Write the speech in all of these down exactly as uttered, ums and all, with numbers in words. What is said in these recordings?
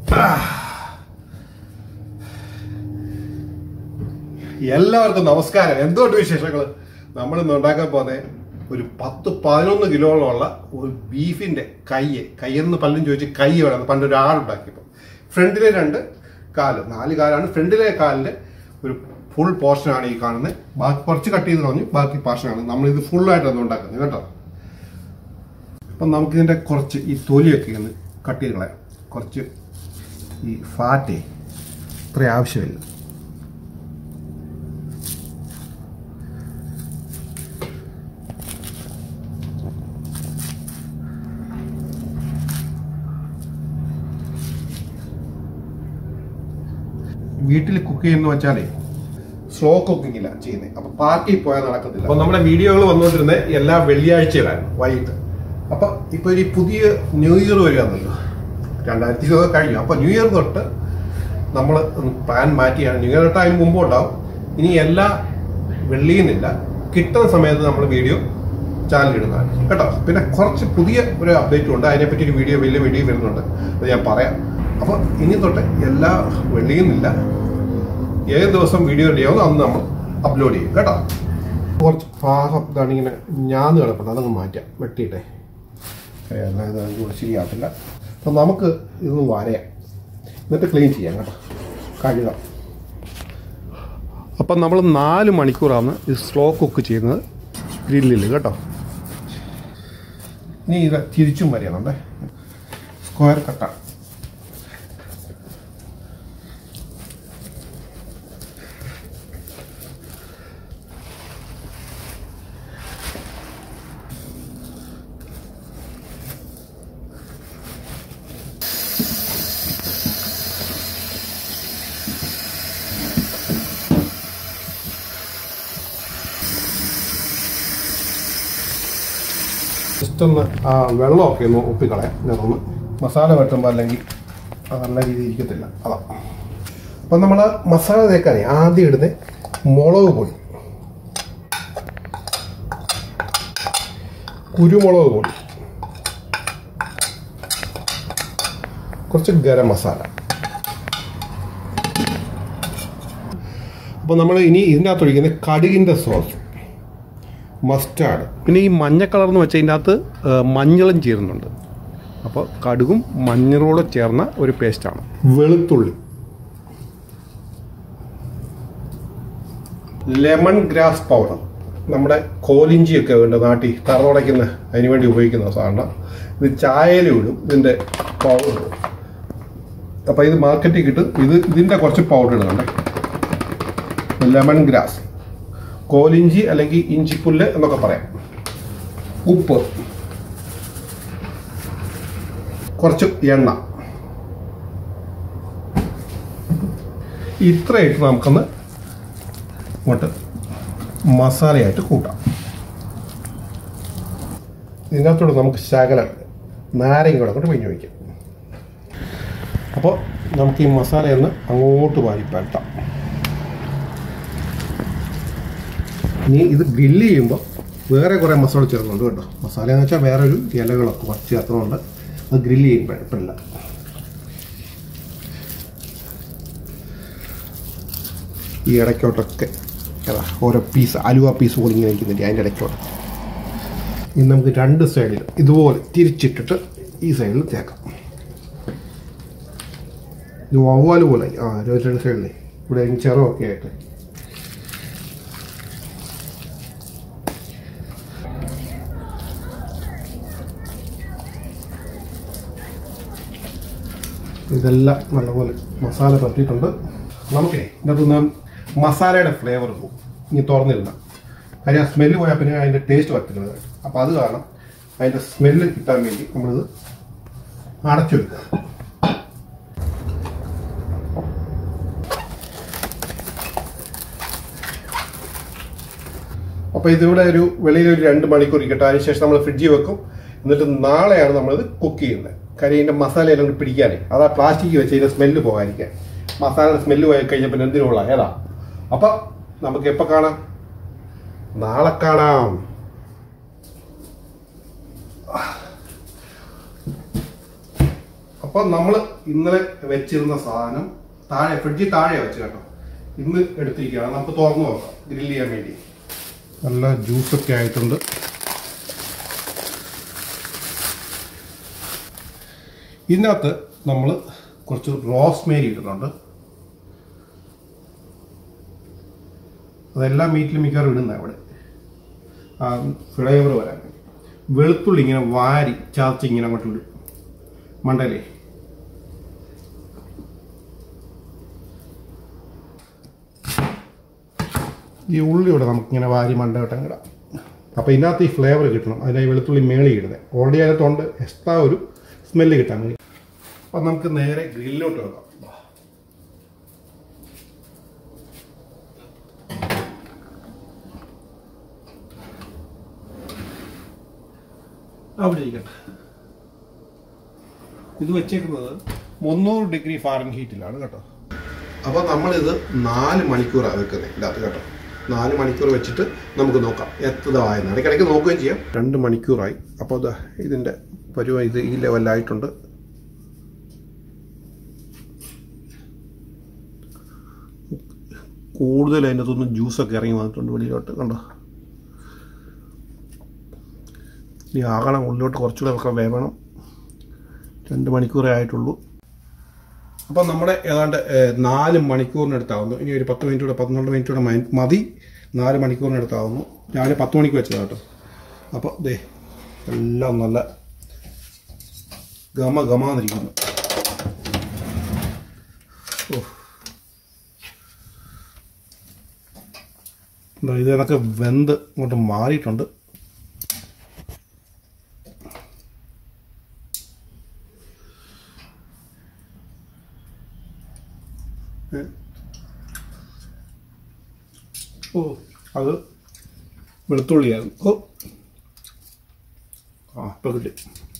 എല്ലാവർക്കും നമസ്കാരം. എന്തുകൊണ്ട് വിശേഷങ്ങൾ? നമ്മൾ ഇന്ന് ഉണ്ടാക്കാൻ പോകുന്ന ഒരു പത്ത് പതിനൊന്ന് കിലോയുള്ള ഒരു ബീഫിന്റെ കയ്യ് കയ്യെന്ന് പലരും ചോദിച്ച് കൈ വേണം. പണ്ടൊരു ആളുണ്ടാക്കിയപ്പോൾ ഫ്രണ്ടിലെ രണ്ട് കാല് നാല് കാലാണ് ഫ്രണ്ടിലെ കാലിന്റെ ഒരു ഫുൾ പോർഷനാണ് ഈ കാണുന്നത്. ബാക്കി കുറച്ച് കട്ട് ചെയ്ത് കളഞ്ഞു, ബാക്കി പോർഷനാണ് നമ്മളിത് ഫുള്ളായിട്ടാണ് ഉണ്ടാക്കുന്നത് കേട്ടോ. അപ്പം നമുക്കിതിൻ്റെ കുറച്ച് ഈ തൊലിയൊക്കെ ഒന്ന് കട്ട് ചെയ്ത് കളയാം. കുറച്ച് ഈ ഫാറ്റേ ഇത്ര ആവശ്യമില്ല. വീട്ടിൽ കുക്ക് ചെയ്യുന്ന വെച്ചാലേ സ്ലോ കുക്കിങ്ങില്ല ചെയ്യുന്നത്. അപ്പൊ പാർക്കിൽ പോയാൽ നടക്കത്തില്ല. അപ്പൊ നമ്മുടെ വീഡിയോകൾ വന്നുകൊണ്ടിരുന്നത് എല്ലാ വെള്ളിയാഴ്ചയിലായിരുന്നു വൈകിട്ട്. അപ്പൊ ഇപ്പൊ ഈ പുതിയ ന്യൂ ഇയർ വരികയാണല്ലോ, രണ്ടായിരത്തി ഇരുപത് കഴിഞ്ഞു. അപ്പൊ ന്യൂ ഇയർ തൊട്ട് നമ്മൾ പ്ലാൻ മാറ്റിയാണ്. ന്യൂ ഇയർ തൊട്ട് അതിന് മുമ്പ് ഉണ്ടാവും. ഇനി എല്ലാ വെള്ളിയുന്നില്ല, കിട്ടുന്ന സമയത്ത് നമ്മൾ വീഡിയോ ചാനൽ ഇടുന്നതാണ് കേട്ടോ. പിന്നെ കുറച്ച് പുതിയ ഒരു അപ്ഡേറ്റും ഉണ്ട്, അതിനെപ്പറ്റി ഒരു വീഡിയോ വലിയ വീഡിയോ വരുന്നുണ്ട്, അത് ഞാൻ പറയാം. അപ്പൊ ഇനി തൊട്ട് എല്ലാ വെള്ളിയുന്നില്ല, ഏത് ദിവസം വീഡിയോ റെഡിയാവും അന്ന് നമ്മൾ അപ്ലോഡ് ചെയ്യും കേട്ടോ. കുറച്ച് ഭാഗം ഇതാണ് ഇങ്ങനെ ഞാന്ന് കിടപ്പുണ്ട്, അതങ്ങ് മാറ്റാം വെട്ടിയിട്ടെ, അല്ലാതെ ശരിയാകത്തില്ല. അപ്പം നമുക്ക് ഇതൊന്ന് വരയാം, എന്നിട്ട് ക്ലീൻ ചെയ്യാം കേട്ടോ, കഴുകാം. അപ്പം നമ്മൾ നാല് മണിക്കൂറാണ് ഇത് സ്ലോ കുക്ക് ചെയ്യുന്നത് ഗ്രില്ലിൽ കേട്ടോ. ഇനി ഇത് തിരിച്ചും വരയണേ, സ്ക്വയർ കട്ടാണ്. ജസ്റ്റ് ഒന്ന് ആ വെള്ളമൊക്കെ ഒന്ന് ഒപ്പിക്കളയാം. ഇതൊന്ന് മസാല വെട്ടുമ്പോൾ അല്ലെങ്കിൽ നല്ല രീതിയിൽ ഇരിക്കത്തില്ല, അതാ. അപ്പം നമ്മൾ മസാല തേക്കാനേ ആദ്യം ഇടുന്ന മുളക് പൊടി, കുരുമുളക് പൊടി, കുറച്ച് ഗരം മസാല. അപ്പോൾ നമ്മൾ ഇനി ഇതിനകത്ത് ഒഴിക്കുന്ന കടുകിൻ്റെ സോസ്, മസ്റ്റാർഡ്, പിന്നെ ഈ മഞ്ഞ കളർ എന്ന് വെച്ചാൽ ഇതിൻ്റെ അകത്ത് മഞ്ഞളും ചേരുന്നുണ്ട്. അപ്പോൾ കടുകും മഞ്ഞളോടെ ചേർന്ന ഒരു പേസ്റ്റാണ്. വെളുത്തുള്ളി, ലെമൺ ഗ്രാസ് പൗഡർ, നമ്മുടെ കോലിഞ്ചിയൊക്കെ ഉണ്ട് നാട്ടിൽ തറന്നുടയ്ക്കുന്ന അതിന് വേണ്ടി ഉപയോഗിക്കുന്ന സാധനം. ഇത് ചായയിലും ഇടും ഇതിൻ്റെ പൗഡർ. അപ്പോൾ ഇത് മാർക്കറ്റിൽ കിട്ടും. ഇത് ഇതിൻ്റെ കുറച്ച് പൗഡർ ഇടുന്നുണ്ട്. ലെമൺ ഗ്രാസ്, കോലിഞ്ചി അല്ലെങ്കിൽ ഇഞ്ചിപ്പുല്ല് എന്നൊക്കെ പറയാം. ഉപ്പ്, കുറച്ച് എണ്ണ, ഇത്രയായിട്ട് നമുക്കൊന്ന് ഇങ്ങോട്ട് മസാലയായിട്ട് കൂട്ടാം. ഇതിനകത്തോട് നമുക്ക് ശകലം നാരങ്ങ കൂടെ അങ്ങോട്ട് പിഴിഞ്ഞ് വയ്ക്കാം. അപ്പോൾ നമുക്ക് ഈ മസാലയൊന്ന് അങ്ങോട്ട് വാരി പരത്താം. ഇനി ഇത് ഗ്രില്ല് ചെയ്യുമ്പോൾ വേറെ കുറേ മസാല ചേർക്കുന്നുണ്ട് കേട്ടോ. മസാല എന്ന് വെച്ചാൽ വേറെ ഒരു ഇലകളൊക്കെ കുറച്ച് ചേർക്കുന്നുണ്ട്. അത് ഗ്രില്ല് ചെയ്യുമ്പോൾ കുഴപ്പമില്ല. ഈ ഇടയ്ക്കോട്ടൊക്കെ ഏതാ ഓരോ പീസ് അലുവ പീസ് പോലെ ഇങ്ങനെ ഇരിക്കുന്നില്ല, അതിൻ്റെ ഇടയ്ക്കോട്ട്. ഇനി നമുക്ക് രണ്ട് സൈഡിൽ ഇതുപോലെ തിരിച്ചിട്ടിട്ട് ഈ സൈഡിൽ തേക്കാം. ഇത് വവ്വാല് പോലെ ആ രണ്ട് സൈഡിൽ ഇവിടെ ചെറുതൊക്കെ ആയിട്ട്. ഇതെല്ലാം നല്ലപോലെ മസാല പറ്റിയിട്ടുണ്ട്. നമുക്കേ ഇതിനകത്തുനിന്ന് മസാലയുടെ ഫ്ലേവർ പോകും ഇനി തുറന്നിരുന്ന കാര്യം. ആ സ്മെല്ല് പോയാൽ പിന്നെ അതിൻ്റെ ടേസ്റ്റ് പറ്റുന്നത്. അപ്പോൾ അത് കാരണം അതിൻ്റെ സ്മെല്ല് കിട്ടാൻ വേണ്ടി നമ്മളിത് അടച്ചെടുക്കുക. അപ്പോൾ ഇതിവിടെ ഒരു വെളിയിൽ ഒരു രണ്ട് മണിക്കൂർ ഇരിക്കട്ടെ. അതിനുശേഷം നമ്മൾ ഫ്രിഡ്ജിൽ വെക്കും. എന്നിട്ട് നാളെയാണ് നമ്മളിത് കുക്ക് ചെയ്യുന്നത്. കാര്യം ഇതിൻ്റെ മസാലയെല്ലാം കൂടി പിടിക്കാനേ, അതാ പ്ലാസ്റ്റിക് വെച്ച് ഇതിൻ്റെ സ്മെല്ല് പോകാതിരിക്കാൻ. മസാലയുടെ സ്മെല്ല് പോയി കഴിഞ്ഞാൽ പിന്നെ എന്തിനുള്ള ഏതാ. അപ്പം നമുക്ക് എപ്പോൾ കാണാം? നാളെ കാണാം. അപ്പോൾ നമ്മൾ ഇന്നലെ വെച്ചിരുന്ന സാധനം താഴെ ഫ്രിഡ്ജിൽ താഴെ വെച്ച് കേട്ടോ, ഇന്ന് എടുത്തിരിക്കുകയാണ്. നമുക്ക് തുറന്നു നോക്കാം ഗ്രില്ല് ചെയ്യാൻ വേണ്ടി. നല്ല ജ്യൂസൊക്കെ ആയിട്ടുണ്ട്. ഇതിനകത്ത് നമ്മൾ കുറച്ച് റോസ്മേരി ഇടുന്നുണ്ട്. അതെല്ലാം മീറ്റിൽ മിക്കവാറും ഇടുന്ന അവിടെ ആ ഫ്ലേവർ വരാൻ വേണ്ടി. വെളുത്തുള്ളി ഇങ്ങനെ വാരി ചാർച്ച് ഇങ്ങനെ അങ്ങോട്ട് ഇടും മണ്ടലേ. ഈ ഉള്ളിയോടെ നമുക്കിങ്ങനെ വാരി മണ്ടോട്ടം ഇടാം. അപ്പോൾ ഇതിനകത്ത് ഈ ഫ്ലേവർ കിട്ടണം, അതിനായി വെളുത്തുള്ളി മേളി ഇടുന്നത്. ഓൾറെഡി അതിനകത്തുണ്ട് എക്സ്ട്രാ ഒരു സ്മെല്ല് കിട്ടാൻ വേണ്ടി. അപ്പം നമുക്ക് നേരെ ഗ്രില്ലിലോട്ട് വെക്കാം. അവിടെ ഇരിക്കട്ടെ. ഇത് വെച്ചേക്കുന്നത് മുന്നൂറ് ഡിഗ്രി ഫാരൻഹീറ്റിലാണ് കേട്ടോ. അപ്പോൾ നമ്മളിത് നാല് മണിക്കൂറാണ് വെക്കുന്നത് ഇതിനകത്ത് കേട്ടോ. നാല് മണിക്കൂർ വെച്ചിട്ട് നമുക്ക് നോക്കാം എത്രതായെന്ന്. ഇടയ്ക്കിടയ്ക്ക് നോക്കുകയും ചെയ്യാം. രണ്ട് മണിക്കൂറായി. അപ്പോൾ അത് ഇതിൻ്റെ പരുവം ഇത് ഈ ലെവലായിട്ടുണ്ട്. കൂടുതൽ അതിൻ്റെ അകത്തൊന്നും ജ്യൂസൊക്കെ ഇറങ്ങി വന്നിട്ടുണ്ട് വെളിയിലോട്ട് കണ്ടോ. ഇനി ആകണം ഉള്ളിലോട്ട് കുറച്ചുകൂടെ ഒക്കെ വേവണം. രണ്ട് മണിക്കൂറേ ആയിട്ടുള്ളൂ. അപ്പം നമ്മുടെ ഏതാണ്ട് നാല് മണിക്കൂറിനടുത്താവുന്നു. ഇനി ഒരു പത്ത് മിനിറ്റ് കൂടെ പന്ത്രണ്ട് മിനിറ്റ് കൂടെ മതി. നാല് മണിക്കൂറിനടുത്താവുന്നു. രാവിലെ പത്ത് മണിക്ക് വെച്ചതാണ് കേട്ടോ. അപ്പോൾ ദേ എല്ലാം നല്ല ഗമ ഗമാന്നിരിക്കുന്നു. ഓ ഇതിനൊക്കെ വെന്ത് ഇങ്ങോട്ട് മാറിയിട്ടുണ്ട്. ഓ അത് വെളുത്തുള്ളിയായിരുന്നു. ഓ ആ ഇപ്പം കിട്ടി.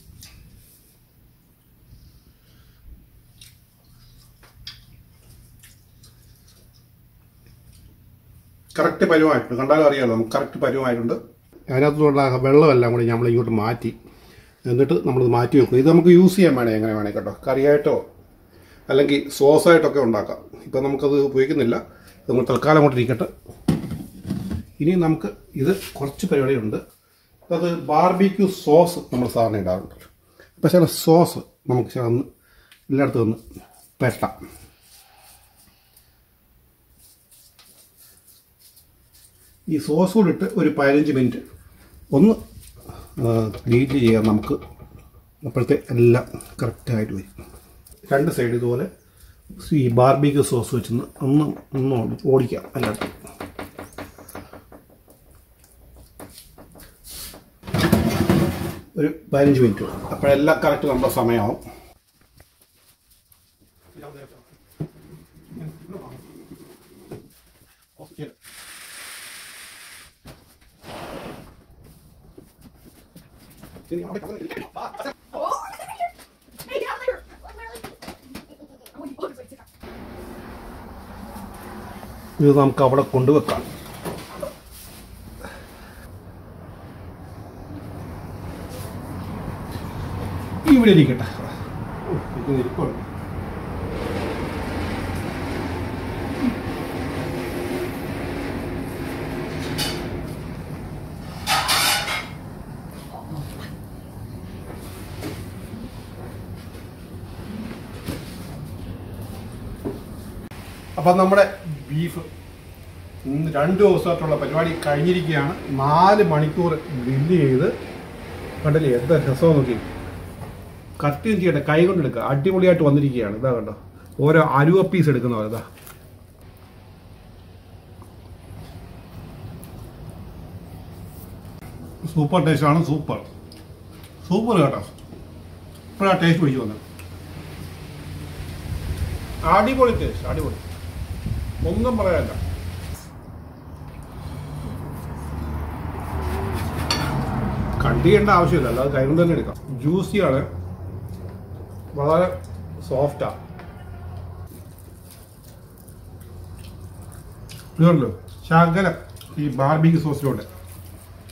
കറക്റ്റ് പരുവമായിട്ടുണ്ട്. കണ്ടാലും അറിയാമല്ലോ നമുക്ക് കറക്റ്റ് പരുവമായിട്ടുണ്ട്. അതിനകത്തുള്ള വെള്ളമെല്ലാം കൂടി നമ്മൾ ഇങ്ങോട്ട് മാറ്റി, എന്നിട്ട് നമ്മളിത് മാറ്റി വെക്കും. ഇത് നമുക്ക് യൂസ് ചെയ്യാൻ വേണേ എങ്ങനെ വേണേ കേട്ടോ. കറിയായിട്ടോ അല്ലെങ്കിൽ സോസായിട്ടൊക്കെ ഉണ്ടാക്കാം. ഇപ്പം നമുക്കത് ഉപയോഗിക്കുന്നില്ല. നമ്മൾ തൽക്കാലം കൊണ്ടിരിക്കട്ടെ. ഇനി നമുക്ക് ഇത് കുറച്ച് പരിപാടിയുണ്ട്. അത് ബാർബിക്യൂ സോസ് നമ്മൾ സാറിന് ഇടാറുണ്ട്. അപ്പം ചില സോസ് നമുക്ക് ചേർന്ന് എല്ലായിടത്തും ഒന്ന് പെരട്ടാം. ഈ സോസ് കൂടി ഇട്ട് ഒരു പതിനഞ്ച് മിനിറ്റ് ഒന്ന് ഗ്രീറ്റ് ചെയ്യാൻ നമുക്ക്. അപ്പോഴത്തെ എല്ലാം കറക്റ്റായിട്ട് വരും. രണ്ട് സൈഡ് ഇതുപോലെ ഈ ബാർബിക്യൂ സോസ് വെച്ചൊന്ന് ഒന്ന് ഒന്ന് ഓടിക്കാം. അല്ലാണ്ട് ഒരു പതിനഞ്ച് മിനിറ്റ് അപ്പോഴെല്ലാം കറക്റ്റ് നമ്മുടെ സമയമാവും. ഇത് നമുക്ക് അവിടെ കൊണ്ടുവെക്കാം. ഇവിടെ ഇരിക്കട്ടെ. ഇത് ഇരിപ്പുണ്ട്. അപ്പം നമ്മുടെ ബീഫ് ഇന്ന് രണ്ട് ദിവസമായിട്ടുള്ള പരിപാടി കഴിഞ്ഞിരിക്കുകയാണ്. നാല് മണിക്കൂർ ഗ്രില്ല് ചെയ്ത് കണ്ടില്ലേ എന്താ രസം നോക്കി. കട്ട് ചെയ്യട്ടെ, കൈ കൊണ്ടെടുക്കുക. അടിപൊളിയായിട്ട് വന്നിരിക്കുകയാണ്. ഇതാ കണ്ടോ, ഓരോ അലുവ പീസ് എടുക്കുന്ന പോലെ. ഇതാ സൂപ്പർ ടേസ്റ്റാണ്. സൂപ്പർ സൂപ്പർ കേട്ടോ. ഇപ്പോഴാണ് ടേസ്റ്റ് പിടിച്ചു വന്നത്. അടിപൊളി ടേസ്റ്റ്, അടിപൊളി, ഒന്നും പറയാനില്ല. കട്ട് ചെയ്യേണ്ട ആവശ്യമില്ല, അല്ലാതെ കൈ കൊണ്ട് തന്നെ എടുക്കാം. ജ്യൂസിയാണ്, വളരെ സോഫ്റ്റാ. ഇതുണ്ടല്ലോ ശകലം ഈ ബാർബിക്യൂ സോസിലൂടെ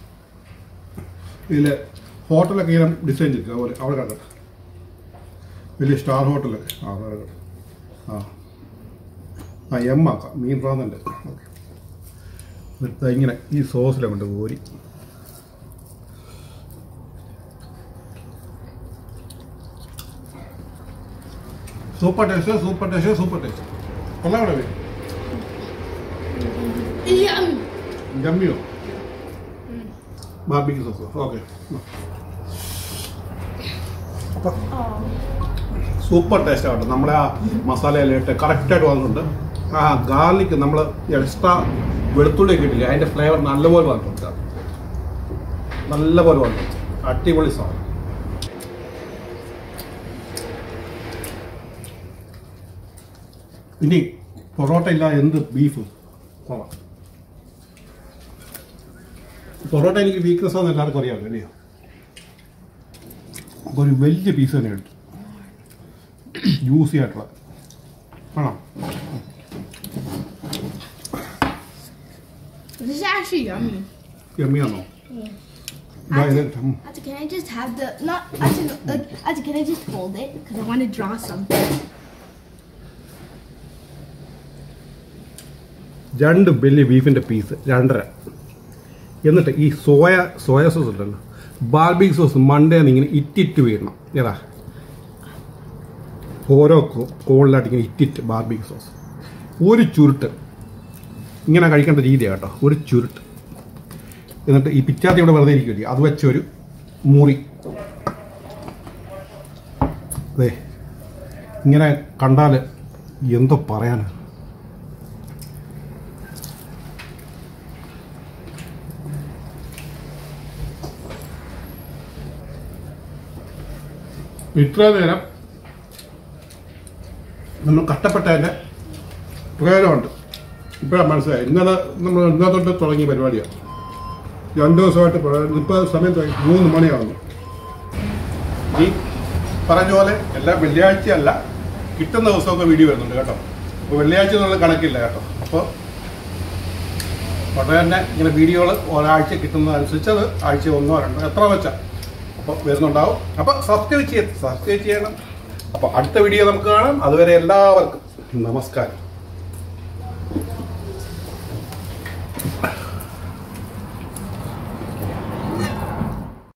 ഇതിൽ ഹോട്ടലൊക്കെ ഇങ്ങനെ ഡിസൈൻ ചെയ്തു അതുപോലെ അവിടെ കണ്ടോ. വലിയ സ്റ്റാർ ഹോട്ടൽ. ആ ആ ആ എം ആക്കാം, മീൻ പ്രാന്നുണ്ട്. ഓക്കെ, എന്നിട്ട് ഇങ്ങനെ ഈ സോസിലെ കൊണ്ട് കോരി super taste, super taste, super taste. കൊള്ളാം അവിടെ ജമ്മിയോ ബാർബിക്യൂ സോസ്. ഓക്കെ, അപ്പം സൂപ്പർ ടേസ്റ്റ് ആവട്ടെ. നമ്മുടെ ആ മസാലയിലിട്ട് കറക്റ്റായിട്ട് വന്നിട്ടുണ്ട്. ആ ഗാർലിക്ക് നമ്മൾ എക്സ്ട്രാ വെളുത്തുള്ളി കിട്ടില്ല, അതിൻ്റെ ഫ്ലേവർ നല്ലപോലെ വന്നിട്ടുണ്ട്, നല്ലപോലെ വന്നിട്ടുണ്ട്. അടിപൊളി സാധനം. ഇനി പൊറോട്ട ഇല്ല എന്ത് ബീഫ് കൊള്ളാം. പൊറോട്ട എനിക്ക് വീക്ക്നെസ് ആണെന്ന് എല്ലാവർക്കും അറിയാമല്ലോ അല്ലയോ. അപ്പോൾ ഒരു വലിയ പീസ് തന്നെ ഉണ്ട്, ജ്യൂസി ആയിട്ടുള്ള. ആണോ? This is actually yummy. Yummy ആണോ? Ati, can I just have the not? Ati, like, Ati, can I just hold it because I want to draw something. രണ്ട് വലിയ ബീഫിൻ്റെ പീസ് രണ്ടര. എന്നിട്ട് ഈ സോയ സോയ സോസ് ഉണ്ടല്ലോ, ബാർബിക്യൂ സോസ് മണ്ടേന്ന് ഇങ്ങനെ ഇറ്റിറ്റ് വീഴണം. ഏതാ ഓരോ കോളിലായിട്ട് ഇങ്ങനെ ഇറ്റിറ്റ് ബാർബിക്യൂ സോസ്. ഒരു ചുരുട്ട് ഇങ്ങനെ കഴിക്കേണ്ട രീതിയാണ് കേട്ടോ, ഒരു ചുരുട്ട്. എന്നിട്ട് ഈ പിച്ചാത്തി ഇവിടെ വെറുതെ ഇരിക്കില്ലേ, അത് വെച്ചൊരു മുറി. അതെ, ഇങ്ങനെ കണ്ടാൽ എന്തോ പറയാനാണ്. ഇത്ര നേരം നമ്മൾ കഷ്ടപ്പെട്ടതിൻ്റെ പ്രയോജനമുണ്ട്. ഇപ്പോഴാണ് മനസ്സിലായി. ഇന്നലെ നമ്മൾ ഇന്നലെ തൊട്ട് തുടങ്ങിയ പരിപാടിയാണ്. രണ്ട് ദിവസമായിട്ട് ഇപ്പോൾ സമയം തുടങ്ങി മൂന്ന് മണിയാവുന്നു. ഈ പറഞ്ഞ പോലെ എല്ലാ വെള്ളിയാഴ്ചയല്ല, കിട്ടുന്ന ദിവസമൊക്കെ വീഡിയോ വരുന്നുണ്ട് കേട്ടോ. അപ്പോൾ വെള്ളിയാഴ്ച എന്നുള്ള കണക്കില്ല കേട്ടോ. അപ്പോൾ ഉടനെ തന്നെ ഇങ്ങനെ വീഡിയോകൾ ഒരാഴ്ച കിട്ടുന്നതനുസരിച്ച് അത് ആഴ്ച ഒന്നോ രണ്ടോ എത്ര വെച്ചാൽ അപ്പോൾ വരുന്നുണ്ടാവും. അപ്പോൾ സബ്സ്ക്രൈബ് ചെയ്യണം, സബ്സ്ക്രൈബ് ചെയ്യണം. അപ്പോൾ അടുത്ത വീഡിയോ നമുക്ക് കാണാം. അതുവരെ എല്ലാവർക്കും നമസ്കാരം.